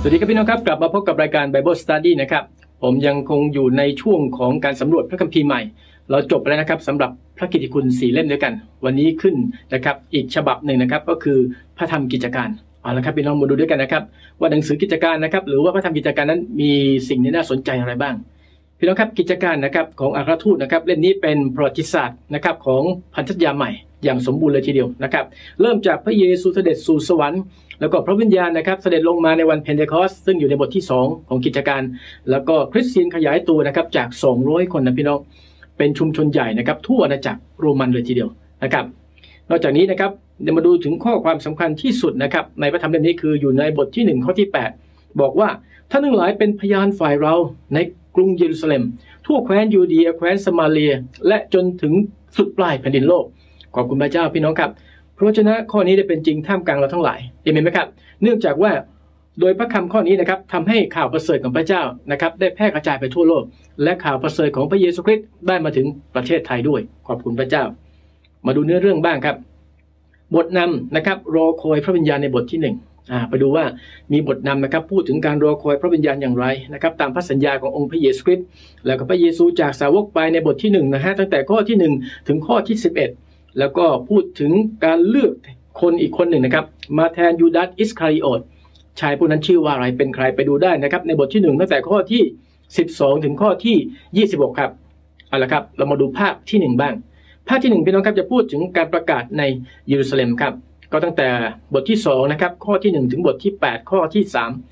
สวัสดีครับพี่น้องครับกลับมาพบกับรายการ Bible Study นะครับผมยังคงอยู่ในช่วงของการสำรวจพระคัมภีร์ใหม่เราจบไปแล้วนะครับสำหรับพระกิตติคุณ4เล่มด้วยกันวันนี้ขึ้นนะครับอีกฉบับหนึ่งนะครับก็คือพระธรรมกิจการเอาละครับพี่น้องมาดูด้วยกันนะครับว่าหนังสือกิจการนะครับหรือว่าพระธรรมกิจการนั้นมีสิ่งที่น่าสนใจอะไรบ้างพี่น้องครับกิจการนะครับของอัครทูตนะครับเล่มนี้เป็นประวัติศาสตร์นะครับของพันธสัญญาใหม่อย่างสมบูรณ์เลยทีเดียวนะครับเริ่มจากพระเยซูเสด็จสู่สวรรค์แล้วก็พระวิญญาณนะครับเสด็จลงมาในวันเพนเทคอสซึ่งอยู่ในบทที่2ของกิจการแล้วก็คริสเตียนขยายตัวนะครับจาก200คนนะพี่น้องเป็นชุมชนใหญ่นะครับทั่วอาณาจักรโรมันเลยทีเดียวนะครับนอกจากนี้นะครับเดี๋ยวมาดูถึงข้อความสำคัญที่สุดนะครับในพระธรรมเล่มนี้คืออยู่ในบทที่1ข้อที่8บอกว่าท่านทั้งหลายเป็นพยานฝ่ายเราในกรุงเยรูซาเล็มทั่วแคว้นยูเดียแคว้นสมาเลียและจนถึงสุดปลายแผ่นดินโลกขอบคุณพระเจ้าพี่น้องครับพระวจนะข้อนี้ได้เป็นจริงท่ามกลางเราทั้งหลายเห็นไหมครับเนื่องจากว่าโดยพระคำข้อนี้นะครับทำให้ข่าวประเสริฐของพระเจ้านะครับได้แพร่กระจายไปทั่วโลกและข่าวประเสริฐของพระเยซูคริสต์ได้มาถึงประเทศไทยด้วยขอบคุณพระเจ้ามาดูเนื้อเรื่องบ้างครับบทนำนะครับรอคอยพระวิญญาณในบทที่1ไปดูว่ามีบทนำนะครับพูดถึงการรอคอยพระวิญญาณอย่างไรนะครับตามพระสัญญาขององค์พระเยซูคริสต์แล้วก็พระเยซูจากสาวกไปในบทที่1นะฮะตั้งแต่ข้อที่1ถึงข้อที่11แล้วก็พูดถึงการเลือกคนอีกคนหนึ่งนะครับมาแทนยูดาสอิสคาริโอตชายผู้นั้นชื่อว่าอะไรเป็นใครไปดูได้นะครับในบทที่1ตั้งแต่ข้อที่12ถึงข้อที่26ครับเอาละครับเรามาดูภาคที่1บ้างภาคที่1พี่น้องครับจะพูดถึงการประกาศในเยรูซาเล็มครับก็ตั้งแต่บทที่2นะครับข้อที่1ถึงบทที่8ข้อที่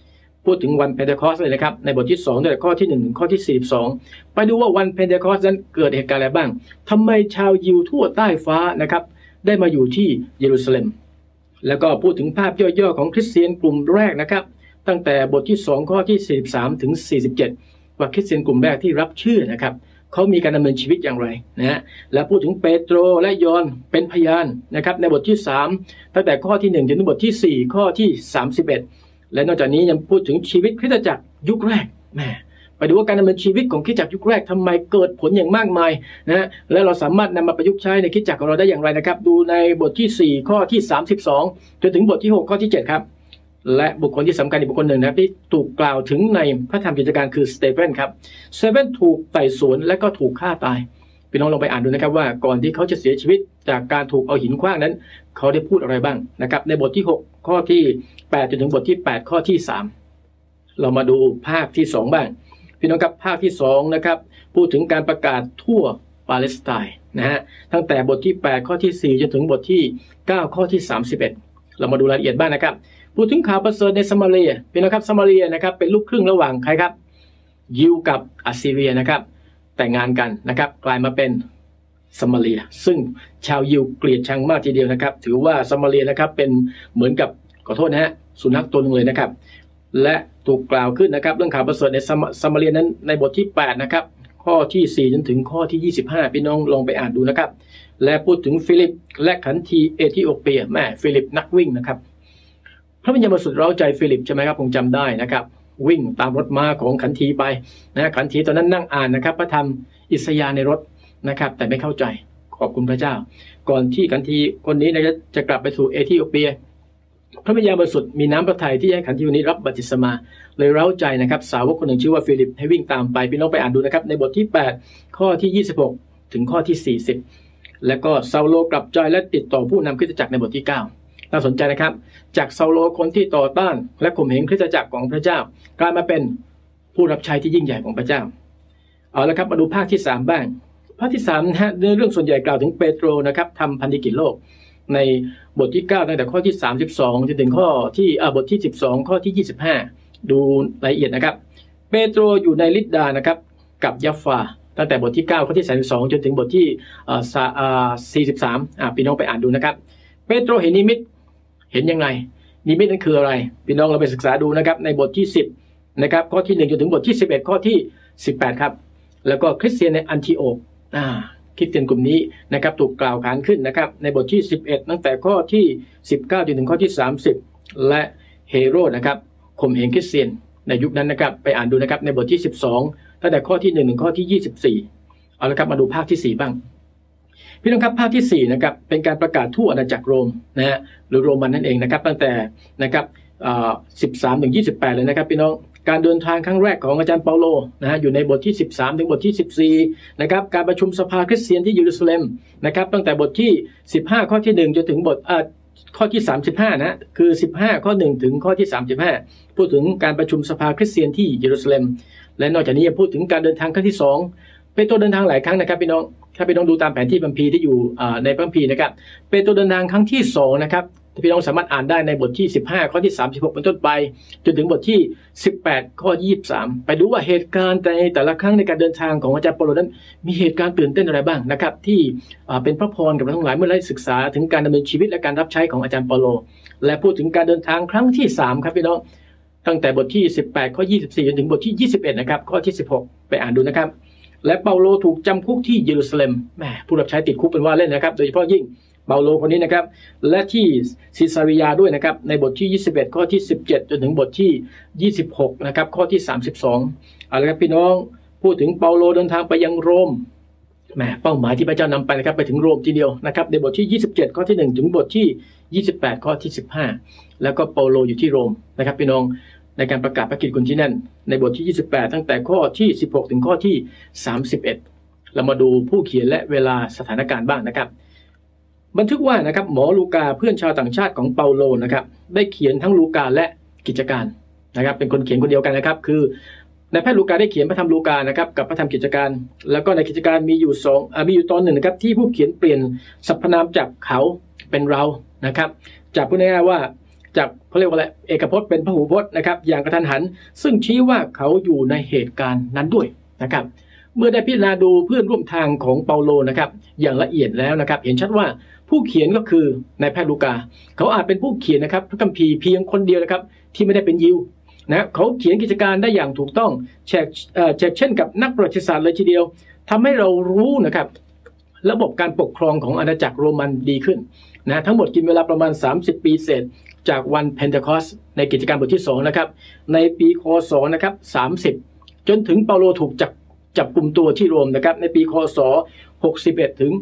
3พูดถึงวันเพนเทคอสเลยนะครับในบทที่2ตั้งแต่ข้อที่1ถึงข้อที่42ไปดูว่าวันเพนเทคอสนั้นเกิดเหตุการณ์อะไรบ้างทำไมชาวยิวทั่วใต้ฟ้านะครับได้มาอยู่ที่เยรูซาเล็มแล้วก็พูดถึงภาพย่อๆของคริสเตียนกลุ่มแรกนะครับตั้งแต่บทที่2ข้อที่43ถึง47ว่าคริสเตียนกลุ่มแรกที่รับเชื่อนะครับเขามีการดำเนินชีวิตอย่างไรนะฮะและพูดถึงเปโตรและยอห์นเป็นพยานนะครับในบทที่3ตั้งแต่ข้อที่1ถึงบทที่4ข้อที่31และนอกจากนี้ยังพูดถึงชีวิตคริสตจักรยุคแรกแม่ไปดูว่าการดำเนินชีวิตของคริสตจักรยุคแรกทำไมเกิดผลอย่างมากมายนะฮะและเราสามารถนำมาประยุกต์ใช้ในคริสตจักรของเราได้อย่างไรนะครับดูในบทที่4ข้อที่32จนถึงบทที่6ข้อที่7ครับและบุคคลที่สำคัญอีกบุคคลหนึ่งนะครับที่ถูกกล่าวถึงในพระธรรมกิจการคือสเตเฟนครับสเตเฟนถูกไต่สวนและก็ถูกฆ่าตายพี่น้องลองไปอ่านดูนะครับว่าก่อนที่เขาจะเสียชีวิตจากการถูกเอาหินขว้างนั้นเขาได้พูดอะไรบ้างนะครับในบทที่6ข้อที่8จนถึงบทที่8ข้อที่3เรามาดูภาคที่2บ้างพี่น้องครับภาคที่2นะครับพูดถึงการประกาศทั่วปาเลสไตน์นะฮะตั้งแต่บทที่8ข้อที่4จนถึงบทที่9ข้อที่31เรามาดูรายละเอียดบ้างนะครับพูดถึงข่าวประเสริฐในซามาเรียพี่น้องครับซามาเรียนะครับเป็นลูกครึ่งระหว่างใครครับยิวกับอัสซีเรียนะครับแต่งงานกันนะครับกลายมาเป็นซามาเรียซึ่งชาวยิวเกลียดชังมากทีเดียวนะครับถือว่าซามาเรียนะครับเป็นเหมือนกับขอโทษนะฮะสุนัขตัวนึงเลยนะครับและถูกกล่าวขึ้นนะครับเรื่องข่าวประเสริฐในซามาเรียนั้นในบทที่8นะครับข้อที่4จนถึงข้อที่25พี่น้องลองไปอ่านดูนะครับและพูดถึงฟิลิปและขันทีเอธิโอเปียแม่ฟิลิปนักวิ่งนะครับพระวิญญาณบริสุทธิ์เร้าใจฟิลิปใช่ไหมครับคงจำได้นะครับวิ่งตามรถม้าของขันทีไปนะขันทีตอนนั้นนั่งอ่านนะครับพระธรรมอิสยาห์ในรถนะครับแต่ไม่เข้าใจขอบคุณพระเจ้าก่อนที่ขันทีคนนี้จะกลับไปสู่เอธิโอเปียพระวิญญาณบริสุทธิ์มีน้ำพระทัยที่ให้ขันทีคนนี้รับบัพติศมาเลยเร้าใจนะครับสาวกคนหนึ่งชื่อว่าฟิลิปให้วิ่งตามไปพี่น้องไปอ่านดูนะครับในบทที่8ข้อที่26ถึงข้อที่40แล้วก็ซาโลกลับใจและติดต่อผู้นำคริสตจักรในบทที่9น่าสนใจนะครับจากซาโลคนที่ต่อต้านและข่มเหงคริสตจักรของพระเจ้ากลายมาเป็นผู้รับใช้ที่ยิ่งใหญ่ของพระเจ้าเอาละครับมาดูภาคที่3บ้างภาคที่3นะฮะเรื่องส่วนใหญ่กล่าวถึงเปโตรนะครับทำพันธกิจโลกในบทที่9ตั้งแต่ข้อที่32จนถึงข้อที่บทที่12ข้อที่25ดูรายละเอียดนะครับเปโตรอยู่ในลิดดานะครับกับยัฟฟาตั้งแต่บทที่9ข้อที่32จนถึงบทที่43พี่น้องไปอ่านดูนะครับเปโตรเห็นนิมิตเห็นยังไงนิมิตนั้นคืออะไรพี่น้องเราไปศึกษาดูนะครับในบทที่10นะครับข้อที่1จนถึงบทที่11ข้อที่18ครับแล้วก็คริสเตียนในอันทิโอกคริสเตียนกลุ่มนี้นะครับถูกกล่าวขานขึ้นนะครับในบทที่11ตั้งแต่ข้อที่19จนถึงข้อที่30และเฮโรดนะครับข่มเหงคริสเตียนในยุคนั้นนะครับไปอ่านดูนะครับในบทที่12ตั้งแต่ข้อที่1ถึงข้อที่24เอาละครับมาดูภาคที่4บ้างพี่น้องครับภาคที่4นะครับเป็นการประกาศทั่วอาณาจักรโรมนะฮะหรือโรมันนั่นเองนะครับตั้งแต่นะครับ 13 ถึง 28เลยนะครับพี่น้องการเดินทางครั้งแรกของอาจารย์เปาโลนะฮะอยู่ในบทที่13ถึงบทที่14นะครับการประชุมสภาคริสเตียนที่เยรูซาเล็มนะครับตั้งแต่บทที่15ข้อที่1จนถึงบทข้อที่35นะคือ15ข้อ1ถึงข้อที่35พูดถึงการประชุมสภาคริสเตียนที่เยรูซาเล็มและนอกจากนี้ยังพูดถึงการเดินทางครั้งที่2เปโตรเดินทางหลายครั้งนะครับพี่น้องถ้าพี่น้องดูตามแผนที่คัมภีร์ที่อยู่ในพระคัมภีร์นะครับเปโตรเดินทางครั้งที่2นะครับพี่น้องสามารถอ่านได้ในบทที่15ข้อที่36เป็นต้นไปจนถึงบทที่18ข้อ23ไปดูว่าเหตุการณ์ในแต่ละครั้งในการเดินทางของอาจารย์เปาโลนั้นมีเหตุการณ์ตื่นเต้นอะไรบ้างนะครับที่เป็นพระพรกับเราทั้งหลายเมื่อได้ศึกษาถึงการดำเนินชีวิตและการรับใช้ของอาจารย์เปาโลและพูดถึงการเดินทางครั้งที่3ครับพี่น้องตั้งแต่บทที่18ข้อ24จนถึงบทที่21นะครับข้อที่16ไปอ่านดูนะครับและเปาโลถูกจำคุกที่เยรูซาเล็มแหมผู้รับใช้ติดคุกเป็นว่าเล่นนะครับโดยเฉพาะยิ่งเปาโลคนนี้นะครับและที่ซิซาริยาด้วยนะครับในบทที่21ข้อที่17จนถึงบทที่26นะครับข้อที่32เอาละครับพี่น้องพูดถึงเปาโลเดินทางไปยังโรมแหมเป้าหมายที่พระเจ้านำไปนะครับไปถึงโรมทีเดียวนะครับในบทที่27ข้อที่1ถึงบทที่28ข้อที่15แล้วก็เปาโลอยู่ที่โรมนะครับพี่น้องในการประกาศพระกิตติคุณที่นั่นในบทที่28ตั้งแต่ข้อที่16ถึงข้อที่31เรามาดูผู้เขียนและเวลาสถานการณ์บ้างนะครับบันทึกว่านะครับหมอลูกาเพื่อนชาวต่างชาติของเปาโลนะครับได้เขียนทั้งลูกาและกิจการนะครับเป็นคนเขียนคนเดียวกันนะครับคือในแพทย์ลูกาได้เขียนพระธรรมลูกานะครับกับพระธรรมกิจการแล้วก็ในกิจการมีอยู่ตอนหนึ่งนะครับที่ผู้เขียนเปลี่ยนสรรพนามจากเขาเป็นเรานะครับจากพูดง่ายๆว่าจากเขาเรียกว่าอะไรเอกพจน์เป็นพหูพจน์นะครับอย่างกระทันหันซึ่งชี้ว่าเขาอยู่ในเหตุการณ์นั้นด้วยนะครับเมื่อได้พิจารณาดูเพื่อนร่วมทางของเปาโลนะครับอย่างละเอียดแล้วนะครับเห็นชัดว่าผู้เขียนก็คือนายแพทย์ลูกาเขาอาจเป็นผู้เขียนนะครับพระคัมภีร์เพียงคนเดียวนะครับที่ไม่ได้เป็นยิวนะเขาเขียนกิจการได้อย่างถูกต้องเช่นกับนักประวัติศาสตร์เลยทีเดียวทำให้เรารู้นะครับระบบการปกครองของอาณาจักรโรมันดีขึ้นนะทั้งหมดกินเวลาประมาณ30ปีเศษจากวันเพนเทคอสในกิจการบทที่2นะครับในปีคศนะครับ30จนถึงเปาโลถูกจับกลุ่มตัวที่โรมนะครับในปีคศ61ถึง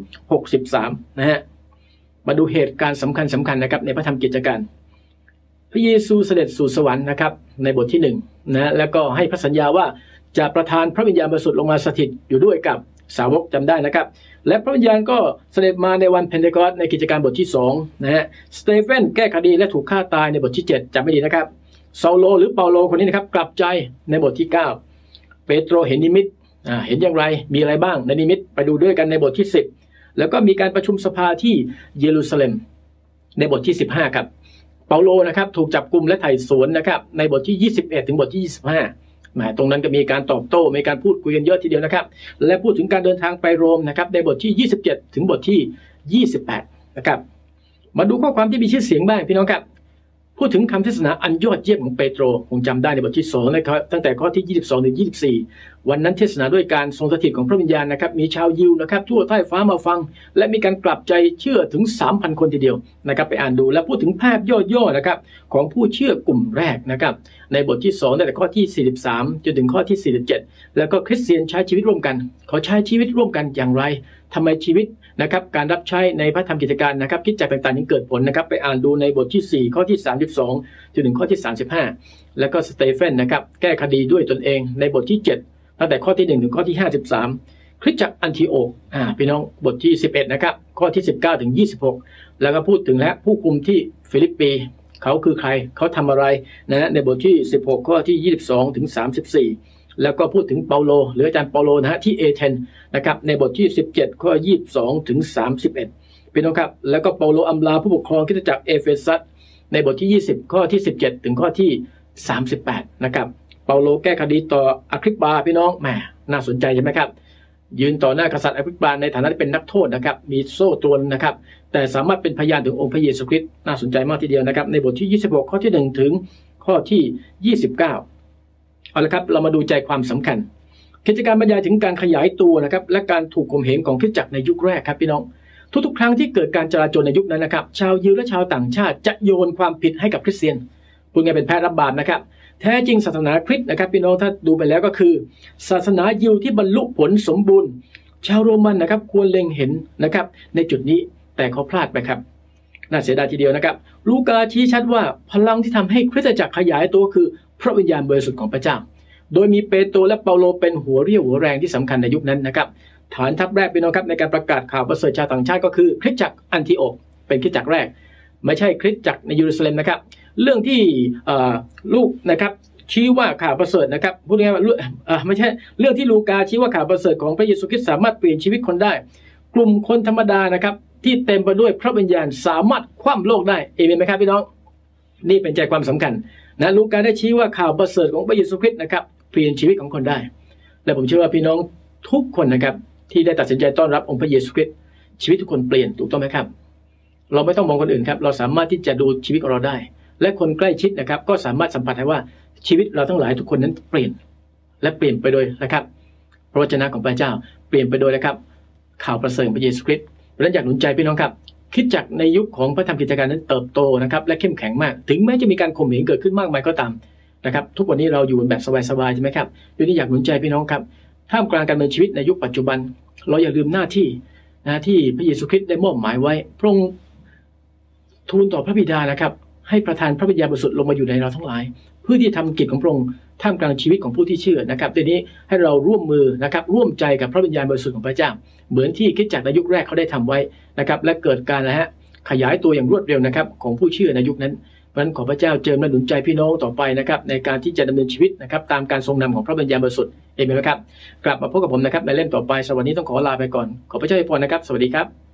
63นะฮะมาดูเหตุการณ์สำคัญนะครับในพระธรรมกิจการพระเยซูเสด็จสู่สวรรค์นะครับในบทที่1นะแล้วก็ให้พระสัญญาว่าจะประทานพระวิญญาณบริสุทธิ์ลงมาสถิตอยู่ด้วยกับสาวกจำได้นะครับและพระวิญญาณก็เสด็จมาในวันเพนเทคอสในกิจการบทที่2นะฮะสเตเฟนแก้คดีและถูกฆ่าตายในบทที่7จำไม่ดีนะครับซาโลหรือเปาโลคนนี้นะครับกลับใจในบทที่9เปโตรเห็นนิมิตเห็นอย่างไรมีอะไรบ้างในนิมิตไปดูด้วยกันในบทที่10แล้วก็มีการประชุมสภาที่เยรูซาเล็มในบทที่15ครับเปาโลนะครับถูกจับกุมและไถ่สวนนะครับในบทที่21ถึงบทที่25ตรงนั้นก็มีการตอบโต้มีการพูดคุยกันเยอะทีเดียวนะครับและพูดถึงการเดินทางไปโรมนะครับในบทที่27ถึงบทที่28นะครับมาดูข้อความที่มีชื่อเสียงบ้างพี่น้องครับพูดถึงคำเทศนาอันยอดเยี่ยมของเปโตรคงจำได้ในบทที่2นะครับตั้งแต่ข้อที่22ถึง24วันนั้นเทศนาด้วยการทรงสถิตของพระวิญญาณนะครับมีชาวยิวนะครับทั่วใต้ฟ้ามาฟังและมีการกลับใจเชื่อถึง 3,000 คนทีเดียวนะครับไปอ่านดูและพูดถึงภาพย่อๆนะครับของผู้เชื่อกลุ่มแรกนะครับในบทที่2ตั้งแต่ข้อที่43จนถึงข้อที่47แล้วก็คริสเตียนใช้ชีวิตร่วมกันเขาใช้ชีวิตร่วมกันอย่างไรทำไมชีวิตนะครับการรับใช้ในพระธรรมกิจการนะครับคิดจักต่างๆนี้เกิดผลนะครับไปอ่านดูในบทที่4ข้อที่32จนถึงข้อที่35แล้วก็สเตเฟนนะครับแก้คดีด้วยตนเองในบทที่7ตั้งแต่ข้อที่1ถึงข้อที่53คริสตจักรอันทิโอกพี่น้องบทที่11นะครับข้อที่19ถึง26แล้วก็พูดถึงและผู้คุมที่ฟิลิปปีเขาคือใครเขาทำอะไรนะในบทที่16ข้อที่22ถึง34แล้วก็พูดถึงเปาโลหรืออาจารย์เปาโลนะฮะที่เอเธนนะครับในบทที่17ข้อ22ถึง31พี่น้องครับแล้วก็เปาโลอำลาผู้ปกครองคริสตจักรเอเฟซัสในบทที่20ข้อที่17ถึงข้อที่38นะครับเปาโลแก้คดีต่ออคริปปาพี่น้องแหมน่าสนใจใช่ไหมครับยืนต่อหน้ากษัตริย์อคริปปาในฐานะที่เป็นนักโทษนะครับมีโซ่ตรวนนะครับแต่สามารถเป็นพยานถึงองค์พระเยซูคริสต์น่าสนใจมากทีเดียวนะครับในบทที่26ข้อที่1ถึงข้อที่29เอาละครับเรามาดูใจความสำคัญกิจการบรรยายถึงการขยายตัวนะครับและการถูกข่มเหงของคริสตจักรในยุคแรกครับพี่น้องทุกๆครั้งที่เกิดการจลาจลในยุคนั้นนะครับชาวยิวและชาวต่างชาติจะโยนความผิดให้กับคริสเตียนพูดง่ายเป็นแพ้รับบาปนะครับแท้จริงศาสนาคริสต์นะครับพี่น้องถ้าดูไปแล้วก็คือศาสนายิวที่บรรลุผลสมบูรณ์ชาวโรมันนะครับควรเล็งเห็นนะครับในจุดนี้แต่เขาพลาดไปครับน่าเสียดายทีเดียวนะครับลูกาชี้ชัดว่าพลังที่ทำให้คริสตจักรขยายตัวคือพระวิญญาณบริสุทธิ์ของพระเจ้าโดยมีเปโตรและเปาโลเป็นหัวเรี่ยวหัวแรงที่สำคัญในยุคนั้นนะครับฐานทัพแรกพี่น้องครับในการประกาศข่าวประเสริฐชาวต่างชาติก็คือคริสตจักรอันทิโอกเป็นคริสตจักรแรกไม่ใช่คริสตจักรในเยรูซาเล็มนะครับเรื่องที่ลูกนะครับชี้ว่าข่าวประเสริฐนะครับพูดง่ายๆว่าไม่ใช่เรื่องที่ลูกาชี้ว่าข่าวประเสริฐของพระเยซูคริสต์สามารถเปลี่ยนชีวิตคนได้กลุ่มคนธรรมดานะครับที่เต็มไปด้วยพระวิญญาณสามารถคว่ำโลกได้เอเมนไหมครับพี่น้องนี่เป็นใจความสำคัญนะลูกาได้ชี้ว่าข่าวประเสริฐของพระเยซูคริสต์นะครับเปลี่ยนชีวิตของคนได้และผมเชื่อว่าพี่น้องทุกคนนะครับที่ได้ตัดสินใจต้อนรับองค์พระเยซูคริสต์ชีวิตทุกคนเปลี่ยนถูกต้องไหมครับเราไม่ต้องมองคนอื่นครับเราสามารถที่จะดูชีวิตของเราได้และคนใกล้ชิดนะครับก็สามารถสัมผัสได้ว่าชีวิตเราทั้งหลายทุกคนนั้นเปลี่ยนและเปลี่ยนไปโดยนะครับพระวจนะของพระเจ้าเปลี่ยนไปโดยนะครับข่าวประเสริฐพระเยซูคริสต์เพราะฉะนั้นอยากหนุนใจพี่น้องครับคิดจักในยุคของพระธรรมกิจการนั้นเติบโตนะครับและเข้มแข็งมากถึงแม้จะมีการข่มเหงเกิดขึ้นมากมายก็ตามนะครับทุกวันนี้เราอยู่แบบสบายๆใช่ไหมครับทีนี้อยากหนุนใจพี่น้องครับท่ามกลางการดำเนินชีวิตในยุคปัจจุบันเราอย่าลืมหน้าที่ที่พระเยซูคริสต์ได้มอบหมายไว้พระองค์ทูลต่อพระบิดานะครับให้ประทานพระวิญญาณบริสุทธิ์ลงมาอยู่ในเราทั้งหลายเพื่อที่ทำกิจของพระองค์ท่ามกลางชีวิตของผู้ที่เชื่อนะครับทีนี้ให้เราร่วมมือนะครับร่วมใจกับพระวิญญาณบริสุทธิ์ของพระเจ้าเหมือนที่คริสตจักรในยุคแรกเขาได้ทำไว้นะครับและเกิดการขยายตัวอย่างรวดเร็วนะครับของผู้เชื่อในยุคนั้นเพราะฉะนั้นขอพระเจ้าเจิมและหนุนใจพี่น้องต่อไปนะครับในการที่จะดำเนินชีวิตนะครับตามการทรงนำของพระวิญญาณบริสุทธิ์เอเมนไหมครับกลับมาพบกับผมนะครับในเล่มต่อไปสวัสดีต้องขอลาไปก่อนขอพระเจ้าอวยพรนะครับสวัสดีครับ